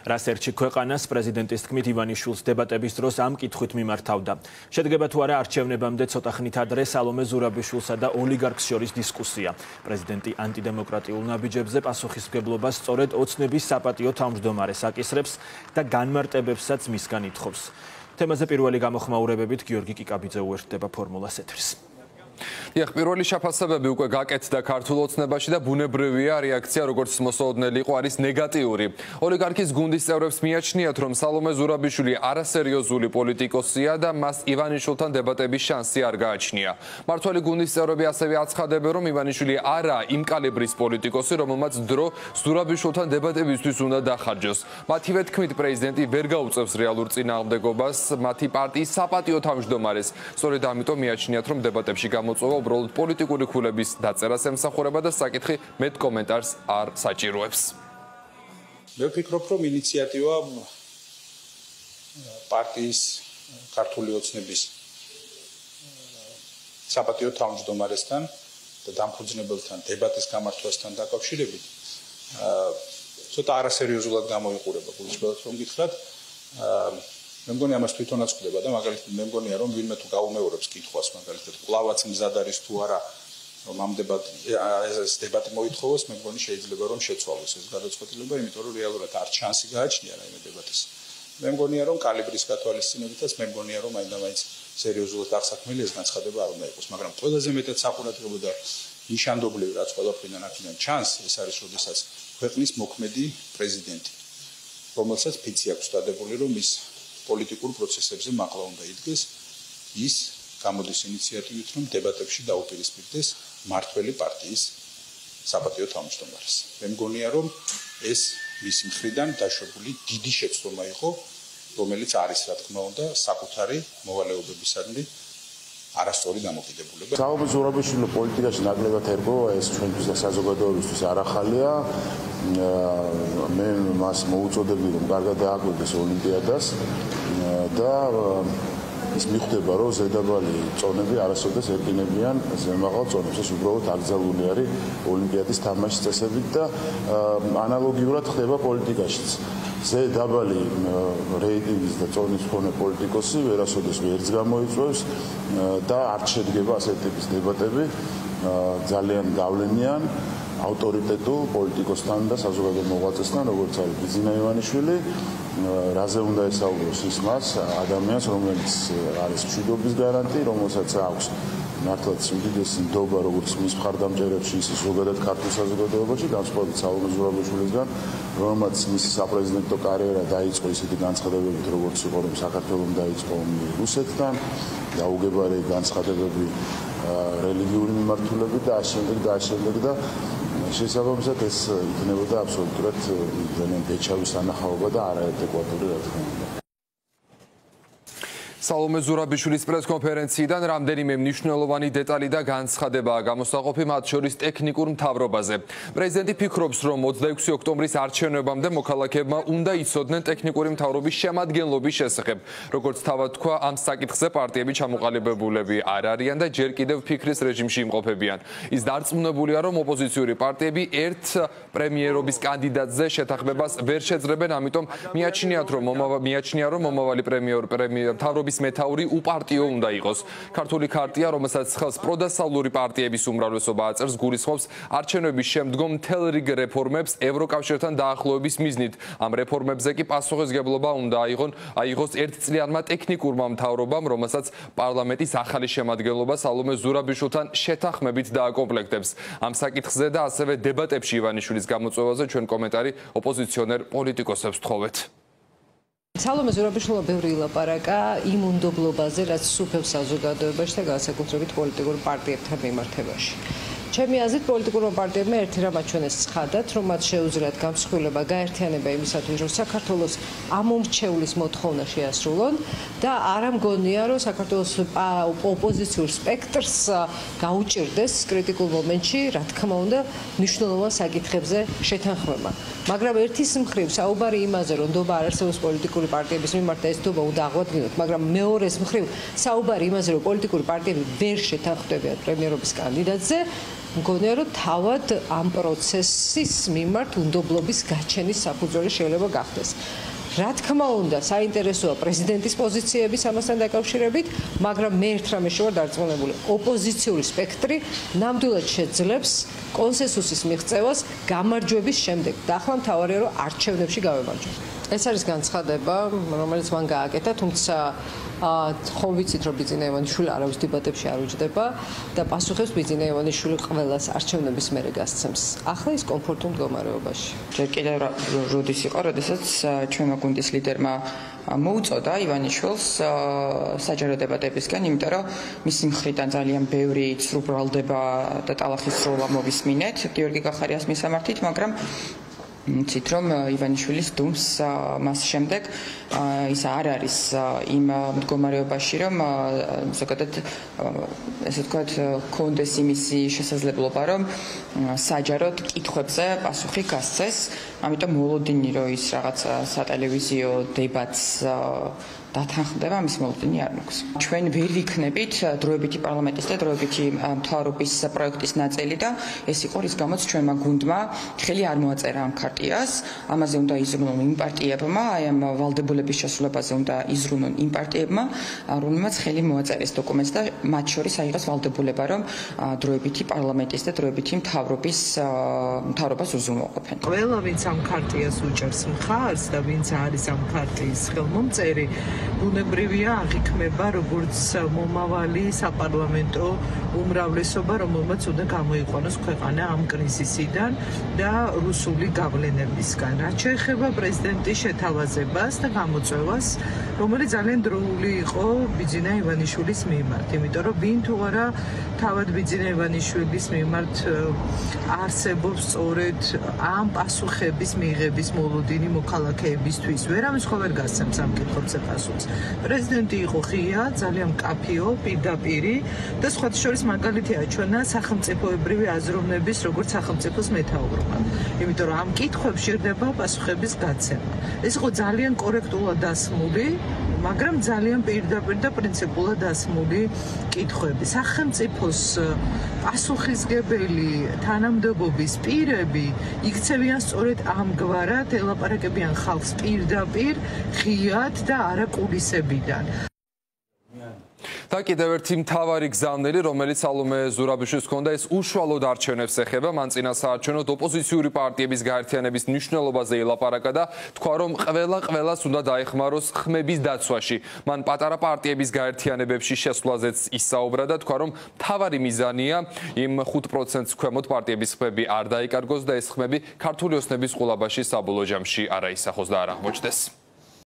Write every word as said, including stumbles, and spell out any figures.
რას ერჩი ქვეყანას პრეზიდენტის თქმით ივანიშვილს დებატების დროს ამ კითხვით მიმართავდა. შედგება თუ არა არჩევნებამდე ცოტა ხნით ადრე სალომე ზურაბიშვილსა და ოლიგარქს შორის დისკუსია. პრეზიდენტი ანტიდემოკრატიულ ნაბიჯებზე პასუხისმგებლობას სწორედ ოცნების საპატიო თავმჯდომარეს აკისრებს და განმარტებებსაც მისგან ითხოვს. თემაზე პირველი გამოხმაურებებით გიორგი კიკაბიძე უერთდება ფორმულას ეთერს. Iar პირველი შეფასებები უკვე გაკეთდა ქართულ ოცნებაში და ბუნებრივია რეაქცია როგორც მოსაოდნელი იყო არის ნეგატიური. ოლიგარქის გუნდის წევრებს მიაჩნიათ რომ სალომე ზურაბიშვილი არასერიოზული პოლიტიკოსია და მას ივანიშვილთან დებატების შანსი არ გააჩნია. მართველი გუნდის წევრები ასევე აცხადებენ რომ ივანიშვილი არა იმ კალიბრის პოლიტიკოსი რომელმაც დრო ზურაბიშვილთან დებატებისთვის უნდა დახარჯოს. მათივე თქმით პრეზიდენტი ვერ გაუწევს რეალურ წინააღმდეგობას მათი პარტიის საპატიო თავმჯდომარეს. სწორედ ამიტომ მიაჩნიათ რომ დებატებში მოწოვა უბრალოდ პოლიტიკური ქულების დაწერას ემსახურება და საკითხი მეტ კომენტარს არ საჭიროებს. მე ვფიქრობ, რომ ინიციატივა პარტიის ქართული ოცნების საპატიო თავმჯდომარესთან და დამფუძნებელთან დებატის გამართვასთან დაკავშირებით ცოტა არასერიოზულად გამოიყურება გულისხმობთ რომ გითხრათ მე მგონი ამას თვითონაც ხდება და მაგალითად მე მგონია რომ ვინმე თუ გაუმეორებს კითხვას მაგალითად კლავაც მზად არის თუ არა რომ ამ დებატ ეს დებატი მოითხოვოს მე მგონი შეიძლება რომ შეცვალოს ეს გადაწყვეტილება იმიტომ რომ რეალურად არ ჩანსი გააჩნია რაიმე დებატის მე მგონია რომ კალიბრის გათვალისწინებითაც მე მგონია რომ აინდა-მაინც სერიოზულად აღსაქმელი ეს განცხადება არ უნდა იყოს მაგრამ ყველაზე მეტად საყურადღებო და ნიშანდობლივი რაც ყველაფრიდან აქედან ჩანს ეს არის როდესაც ქვეყნის მოქმედი პრეზიდენტი რომელსაც ფიცი აქვს დადებული რომ ის პოლიტიკურ პროცესებზე მაღლა უნდა იდგეს ის გამოდის ინიციატივით რომ დებატებში დაუპირისპირდეს მართველი პარტიის საპატიო თავმჯდომარეს. მე მგონია რომ ეს მისი მხრიდან დაშვებული დიდი შეცდომა იყო რომელიც არის რა თქმა უნდა საკუთარი მოვალეობებისადმი არასწორი დამოკიდებულება. სალომე ზურაბიშვილი პოლიტიკაში ნაკლებად ერგო ეს ჩვენთვის და საზოგადოებისთვის არ ახალია. მე მას მოუწოდები რომ კარგად დააკვირდეს ოლიმპიადას და ის მიხვდება რომ ზედაბალი წონები არასოდეს ეკინებიან ზემაღალ წონებს ეს უბრალოდ აკრძალული არის ოლიმპიადის თამაშის წესებით და ანალოგიურად ხდება პოლიტიკაშიც ზედაბალი რეიტინგის და წონის მქონე პოლიტიკოსი ვერასოდეს ვერც გამოიწვევს და არ შედგება ასეთი ტიპის დებატები ძალიან გავლენიან ავტორიტეტულ პოლიტიკოსთან და საზოგადო მოღვაწესთან როგორც არის ბიძინა ივანიშვილი რაზე უნდა ესაუბროს ის მას ადამიანს რომელიც არის მშვიდობის გარანტი რომელსაც აქვს მართლაც უდიდესი ნდობა როგორც მის მხარდამჭერებში ისე ზოგადად ქართულ საზოგადოებაში განსხვავებით სალომე ზურაბიშვილისგან რომელმაც მისი საპრეზიდენტო კარიერა დაიწყო ისეთი განცხადებებით როგორც იყო რომ საქართველოს დაიწყო რუსეთთან დაუგებარი განცხადებები რელიგიური მიმართულებით და ამავდროულად და ამავდროულად და შესაბამისად ეს იქნებოდა აბსოლუტურად ძალიან ბეჭდავი სანახაობა და არაადეკვატური რა თქმა უნდა. სალომე ზურაბიშვილის პრესკონფერენციიდან რამდენიმე მნიშვნელოვანი დეტალი და განცხადებაა გამოსაყოფი მათ შორის ტექნიკურ მთავრობაზე. პრეზიდენტი ფიქრობს, რომ ოცდაექვსი ოქტომბრის არჩევნებამდე მოქალაქეებმა უნდა იცოდნენ ტექნიკური მთავრობის შემადგენლობის შესახებ. როგორც თავად თქვა, ამ საკითხზე პარტიები ჩამოყალიბებულები არ არიან და ჯერ კიდევ ფიქრის რეჟიმში იმყოფებიან. ის დარწმუნებულია, რომ ოპოზიციური პარტიები ერთ პრემიერობის კანდიდატზე შეთანხმებას ვერ შეძლებენ, ამიტომ მიაჩნიათ, რომ მიაჩნია, რომ მომავალი პრემიერ მთავრობის მეთაური უპარტიო უნდა იყოს. ქართული ქარტია, რომელსაც ხელს პროდასავლური პარტიების უმრავლესობა აწერს, გულისხმობს არჩევნების შემდგომ მთელ რიგ რეფორმებს ევროკავშირთან დაახლოების მიზნით. ამ რეფორმებზე კი პასუხისმგებლობა უნდა აიღონ აიღოს ერთწლიანმა ტექნიკურმა მთავრობამ, რომელსაც პარლამენტის ახალი შემადგენლობა სალომე ზურაბიშვილთან შეთანხმებით დააკომპლექტებს. ამ საკითხზე და ასევე დებატებში ივანიშვილის გამოწვევაზე ჩვენ კომენტარი ოპოზიციონერ პოლიტიკოსებს ვთხოვეთ. სალომე ზურაბიშვილმა ბევრი ილაპარაკა იმ უნდობლობაზე, რაც სუფევს საზოგადოებაში და განსაკუთრებით პოლიტიკურ პარტიებთან მიმართებაში. ჩემი აზრით პოლიტიკურმა პარტიებმა ერთი რამ აჩვენეს ცხადად, რომ მათ შეუძლიათ გამსხვილება, გაერთიანება იმისათვის, რომ საქართველოს ამომრჩევლის მოთხოვნა შეასრულონ და არ ამგონია, რომ საქართველოს ოპოზიციურ სპექტრს გაუჭირდეს კრიტიკულ მომენტში, რა თქმა უნდა, მნიშვნელოვან საკითხებზე შეთანხმება. მაგრამ ერთის მხრივ საუბარი იმაზე, რომ ნდობა არ არსებობს პოლიტიკური პარტიების მიმართ და ეს ნდობა უნდა აღვადგინოთ, მაგრამ მეორეს მხრივ საუბარი იმაზე, რომ პოლიტიკური პარტიები ვერ შეთანხმდებიან პრემიერობის კანდიდატზე, მგონია რომ თავად ამ პროცესის მიმართ უნდობლობის გაჩენის საფუძველი შეიძლება გახდეს. რა თქმა უნდა, საინტერესოა პრეზიდენტის პოზიციების ამასთან დაკავშირებით, მაგრამ მე ერთ რამეში ვარ დარწმუნებული, ოპოზიციური სპექტრი ნამდვილად შეძლებს კონსენსუსის მიღწევას გამარჯვების შემდეგ. და ახლა მთავარია რომ არჩევნებში გავემარჯვოთ. ეს არის განცხადება, რომელიც მან გააკეთა, თუმცა ხო ვიცით რომ ბიძინა ივანიშვილი არავის დებატებში არ უჯდება და პასუხებს ბიძინა ივანიშვილი ყველას არჩევნების მერე გასცემს. ახლა ის კომფორტულ მდგომარეობაში. ჯერ კიდევ როდის იყო, როდესაც ჩვენმა გუნდის ლიდერმა მოუწოდა ივანიშვილს საჯარო დებატებისგან, იმიტომ რომ მისი მხრიდან ძალიან ბევრი ცრუ ბრალდება და ტალახის სროლა მოვისმინეთ გიორგი გახარიას მისამართით, მაგრამ ცით რომ ივანიშვილის დუმს მას შემდეგ ის არ არის იმ მდგომარეობაში, რომ ზოგადად ესე ვთქვათ, კონდეს იმისი შესაძლებლობა, რომ საჯაროდ კითხვებზე პასუხი გასცეს, ამიტომ მოლოდინი რომ ის რაღაც სატელევიზიო დებატს დათანხმდება, მის მოლოდინი არ მაქვს. ჩვენ ვერ ვიქნებით დროებითი პარლამენტის და დროებითი მთავრობის პროექტის ნაწილი და ეს იყო რის გამოც ჩვენმა გუნდმა ხელი არ მოაწერა ამ ქარტიას. ამაზე უნდა იზრუნონ იმ პარტიებმა, აი ამ ვალდებულების შესრულებაზე უნდა იზრუნონ იმ პარტიებმა, რომელმაც ხელი მოაწერეს დოკუმენტს და მათ შორის აიღეს ვალდებულება, რომ დროებითი პარლამენტის და დროებითი მთავრობის მთავრობას უზრუნველყოფენ. ყველა ვინც ამ ქარტიას უჭერს მხარს და ვინც არის ამ ქარტიის ხელმომწერი, ბუნებრივია აღიქმება როგორც მომავალი საპარლამენტო უმრავლესობა, რომელმაც უნდა გამოიყვანოს ქვეყანა ამ კრიზისიდან და რუსული გავლენებისგან. რაც შეეხება პრეზიდენტის შეთავაზებას და გამოწვევას, რომელიც ძალიან დროული იყო ბიძინა ივანიშვილის მიმართ, იმიტომ რომ ვინ თუ არა თავად ბიძინა ივანიშვილის მიმართ არსებობს სწორედ ამ პასუხების მიღების მოლოდინი მოქალაქეებისთვის. ვერავის ხო ვერ გასცემს ამ კითხვებზე პასუხს. პრეზიდენტი იყო ღია, ძალიან მკაფიო, პირდაპირი და სხვათა შორის მაგალითია ჩვენა სახელმწიფოებრივი აზროვნების როგორც სახელმწიფოს მეთაურობა. იმიტომ რომ ამ კითხვებში რდება პასუხების გაცემა. ეს იყო ძალიან კორექტულად დასმული, მაგრამ ძალიან პირდაპირ და პრინციპულად დასმული კითხვები. სახელმწიფოს პასუხისგებელი თანამდებობის პირები იქცევიან სწორედ ამგვარად, ელაპარაკებიან ხალხს პირდაპირ, ღიად და არა კულისებიდან. და კიდევ ერთი მთავარი გზავნილი, რომელიც სალომე ზურაბიშვილს ჰქონდა, ეს უშუალოდ არჩევნებს ეხება. მან წინასაარჩევნოდ ოპოზიციური პარტიების გაერთიანების მნიშვნელობაზე ელაპარაკა და თქვა, რომ ყველა ყველას უნდა დაეხმაროს ხმების დაცვაში. მან პატარა პარტიების გაერთიანებებში შესვლაზეც ისაუბრა და თქვა, რომ მთავარი მიზანია იმ ხუთ პროცენტს ქვემოთ პარტიების ხმები არ დაიკარგოს და ეს ხმები ქართული ოცნების ყურაბაში საბოლოო ჯამში არ აისახოს და არ აღმოჩნდეს.